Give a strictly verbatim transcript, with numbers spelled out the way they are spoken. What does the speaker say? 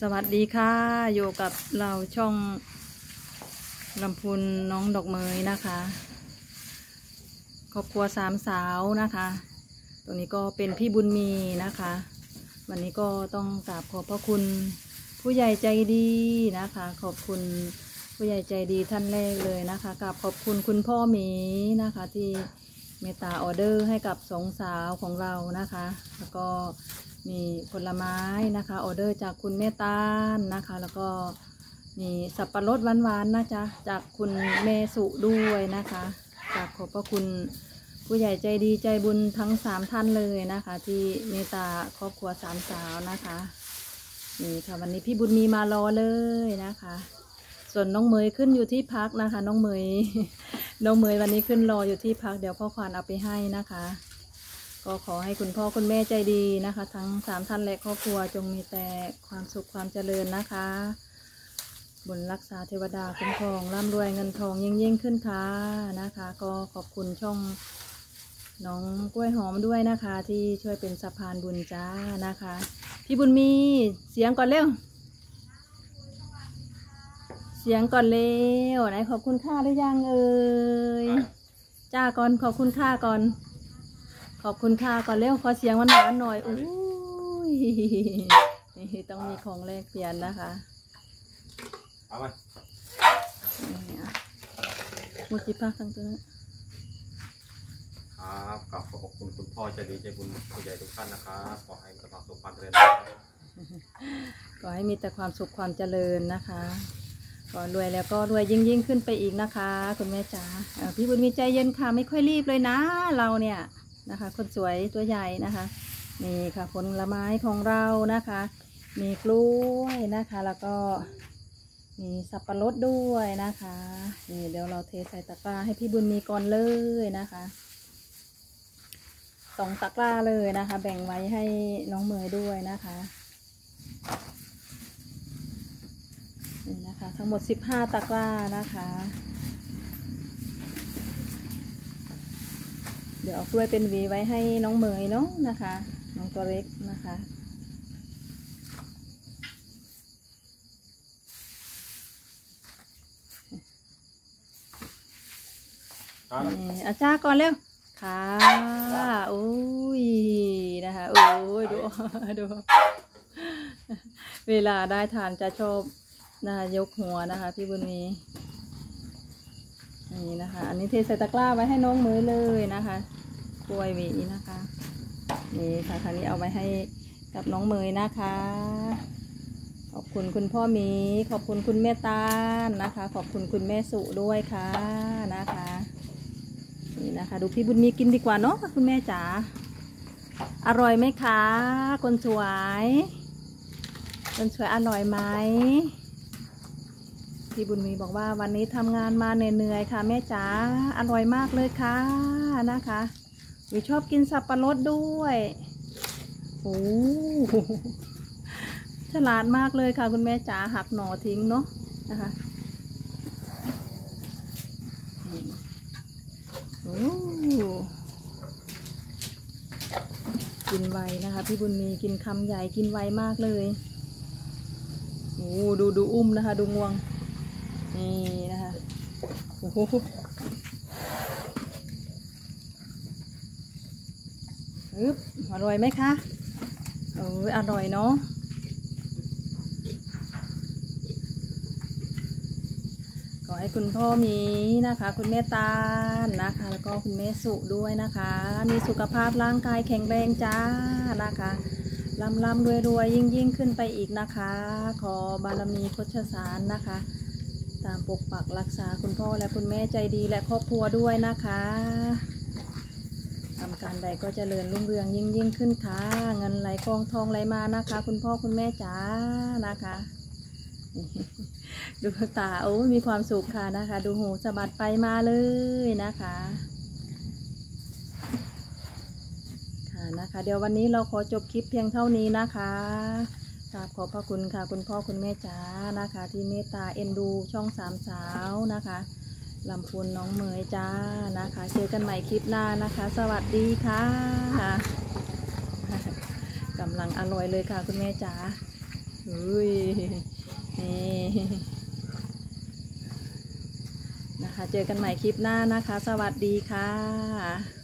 สวัสดีค่ะอยู่กับเราช่องลำพูนน้องดอกเมยนะคะครอบครัวสามสาวนะคะตรงนี้ก็เป็นพี่บุญมีนะคะวันนี้ก็ต้องกราบขอบพระคุณผู้ใหญ่ใจดีนะคะขอบคุณผู้ใหญ่ใจดีท่านแรกเลยนะคะกราบขอบคุณคุณพ่อหมีนะคะที่เมตตาออเดอร์ให้กับสองสาวของเรานะคะแล้วก็มีผลไม้นะคะออเดอร์จากคุณแม่ตาลนะคะแล้วก็มีสับปะรดหวานๆนะจ๊ะจากคุณเมสุด้วยนะคะกราบขอบพระคุณผู้ใหญ่ใจดีใจบุญทั้งสามท่านเลยนะคะที่เมตตาครอบครัวสามสาวนะคะนี่ค่ะวันนี้พี่บุญมีมารอเลยนะคะส่วนน้องเมยขึ้นอยู่ที่พักนะคะน้องเมยน้องเมยวันนี้ขึ้นรออยู่ที่พักเดี๋ยวพ่อควานเอาไปให้นะคะก็ขอให้คุณพ่อคุณแม่ใจดีนะคะทั้งสามท่านและครอบครัวจงมีแต่ความสุขความเจริญนะคะบุญรักษาเทวดาคุ้มครองร่ำรวยเงินทองยิ่งยิ่งขึ้นค่ะนะคะก็ขอบคุณช่องน้องกล้วยหอมด้วยนะคะที่ช่วยเป็นสะพานบุญจ้านะคะพี่บุญมีเสียงก่อนเร็วเสียงก่อนเร็วไหนขอบคุณค่าหรือยังเอ่ยจ้าก่อนขอบคุณค่าก่อนขอบคุณค่าก่อนเร็วขอเสียงหวานๆหน่อยอุ้ยนี่ต้องมีของแลกเปลี่ยนนะคะเอาไปมุจิพักทั้งตัวครับขอบขอบคุณคุณพ่อใจดีใจบุญผู้ใหญ่ทุกท่านนะครับขอให้มีความสุขความเจริญขอให้มีแต่ความสุขความเจริญนะคะก็รวยแล้วก็รวยยิ่งยิ่งขึ้นไปอีกนะคะคุณแม่จ๋าพี่บุญมีใจเย็นค่ะไม่ค่อยรีบเลยนะเราเนี่ยนะคะคนสวยตัวใหญ่นะคะนี่ค่ะผลไม้ของเรานะคะมีกล้วยนะคะแล้วก็มีสับปะรดด้วยนะคะนี่เดี๋ยวเราเทใส่ตะกร้าให้พี่บุญมีก่อนเลยนะคะสองตะกร้าเลยนะคะแบ่งไว้ให้น้องเมยด้วยนะคะนี่นะคะทั้งหมดสิบห้าตะกร้านะคะเดี๋ยวเอากล้วยเป็นหวีไว้ให้น้องเมยเนาะนะคะน้องตัวเล็กนะคะนี่อาจารย์ก่อนเร็วค่ะโอ้ยนะคะโอ้ยดูดูเวลาได้ทานจะชอบนะคะยกหัวนะคะพี่บุญมีนี่นะคะอันนี้เทใส่ตะกร้าไว้ให้น้องเมยเลยนะคะกล้วยหวีนะคะนี่ค่ะคราวนี้เอาไว้ให้กับน้องเมยนะคะขอบคุณคุณพ่อหมีขอบคุณคุณแม่ตาลนะคะขอบคุณคุณแม่สุด้วยค่ะนะคะนี่นะคะดูพี่บุญมีกินดีกว่าเนาะคุณแม่จ๋าอร่อยไหมคะคนสวยคนสวยอร่อยไหมพี่บุญมีบอกว่าวันนี้ทำงานมาเหนื่อยๆค่ะแม่จ๋าอร่อยมากเลยค่ะนะคะวิชอบกินสับปะรดด้วยโอ้ฉลาดมากเลยค่ะคุณแม่จ๋าหักหน่อทิ้งเนาะนะคะโอ้กินไวนะคะพี่บุญมีกินคำใหญ่กินไวมากเลยโอ้ดูดูอุ้มนะคะดูงวงนี่นะคะโอ้โหอึ๊บอร่อยไหมคะโอ้ยอร่อยเนาะขอให้คุณพ่อมีนะคะคุณแม่ตาลนะคะแล้วก็คุณแม่สุด้วยนะคะมีสุขภาพร่างกายแข็งแรงจ้านะคะร่ำร่ำรวยรวยยิ่งยิ่งขึ้นไปอีกนะคะขอบารมีโฆษสารนะคะตามปกปักรักษาคุณพ่อและคุณแม่ใจดีและครอบครัวด้วยนะคะทำการใดก็เจริญรุ่งเรืองยิ่งยิ่งขึ้นค่ะเงินไหลกองทองไหลมานะคะคุณพ่อคุณแม่จ๋านะคะดูตาโอ้มีความสุขค่ะนะคะดูหูสะบัดไปมาเลยนะคะค่ะนะคะเดี๋ยววันนี้เราขอจบคลิปเพียงเท่านี้นะคะกราบขอบพระคุณค่ะคุณพ่อคุณแม่จ๋านะคะที่เมตตาเอ็นดูช่องสามสาวนะคะลำพูนน้องเมยจ้านะคะเจอกันใหม่คลิปหน้านะคะสวัสดีค่ะกำลังอร่อยเลยค่ะคุณแม่จ๋าอุ้ยนี่นะคะเจอกันใหม่คลิปหน้านะคะ สวัสดีค่ะ